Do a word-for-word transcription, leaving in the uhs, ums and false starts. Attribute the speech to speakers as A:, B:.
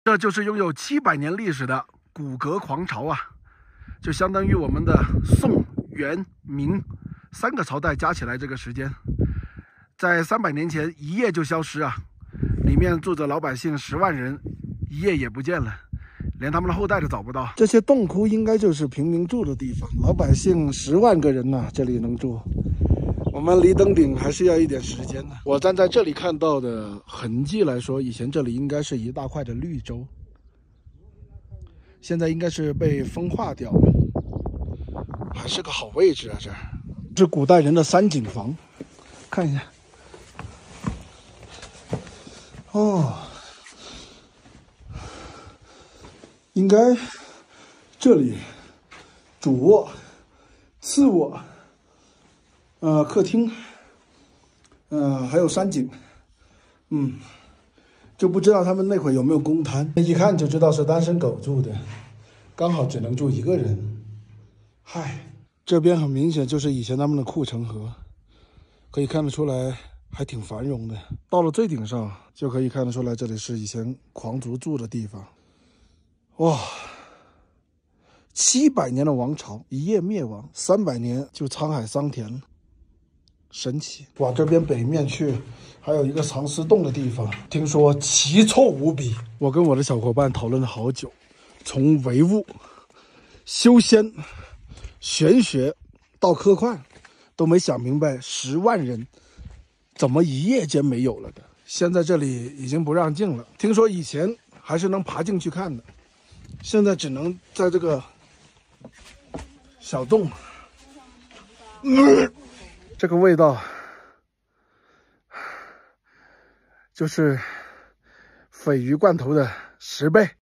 A: 这就是拥有七百年历史的古阁皇朝啊，就相当于我们的宋、元、明三个朝代加起来这个时间，在三百年前一夜就消失啊！里面住着老百姓十万人，一夜也不见了，连他们的后代都找不到。这些洞窟应该就是平民住的地方，老百姓十万个人呐、啊，这里能住。我们离登顶还是要一点时间的。我站在这里看到的痕迹来说，以前这里应该是一大块的绿洲，现在应该是被风化掉了，还是个好位置啊！这是古代人的三井房，看一下。哦，应该这里主卧、次卧。呃，客厅，呃，还有山景，嗯，就不知道他们那会有没有公摊，一看就知道是单身狗住的，刚好只能住一个人。嗨，这边很明显就是以前他们的护城河，可以看得出来还挺繁荣的。到了最顶上就可以看得出来，这里是以前皇族住的地方。哇！七百年的王朝一夜灭亡，三百年就沧海桑田了。神奇！往这边北面去，还有一个藏尸洞的地方，听说奇臭无比。我跟我的小伙伴讨论了好久，从唯物、修仙、玄学到科幻，都没想明白十万人怎么一夜间没有了的。现在这里已经不让进了，听说以前还是能爬进去看的，现在只能在这个小洞。嗯这个味道就是鲱鱼罐头的十倍。